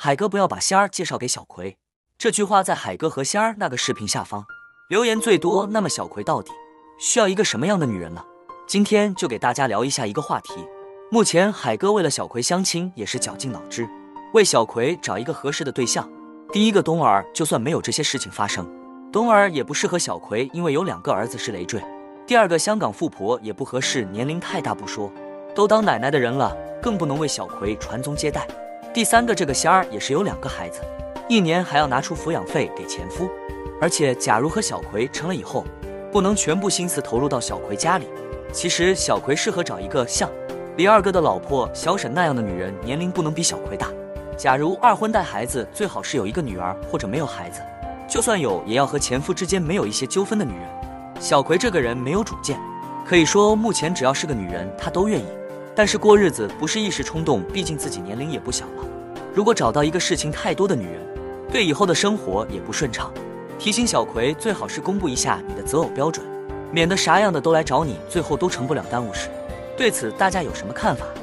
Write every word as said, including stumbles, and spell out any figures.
海哥不要把仙儿介绍给小葵。这句话在海哥和仙儿那个视频下方留言最多。那么小葵到底需要一个什么样的女人呢？今天就给大家聊一下一个话题。目前海哥为了小葵相亲也是绞尽脑汁，为小葵找一个合适的对象。第一个东儿就算没有这些事情发生，东儿也不适合小葵，因为有两个儿子是累赘。第二个香港富婆也不合适，年龄太大不说，都当奶奶的人了，更不能为小葵传宗接代。第三个这个仙儿也是有两个孩子，一年还要拿出抚养费给前夫，而且假如和小葵成了以后，不能全部心思投入到小葵家里。其实小葵适合找一个像李二哥的老婆小沈那样的女人，年龄不能比小葵大。假如二婚带孩子，最好是有一个女儿或者没有孩子，就算有也要和前夫之间没有一些纠纷的女人。小葵这个人没有主见，可以说目前只要是个女人她都愿意，但是过日子不是一时冲动，毕竟自己年龄也不小了。如果找到一个事情太多的女人，对以后的生活也不顺畅。提醒小葵最好是公布一下你的择偶标准，免得啥样的都来找你，最后都成不了耽误事。对此大家有什么看法？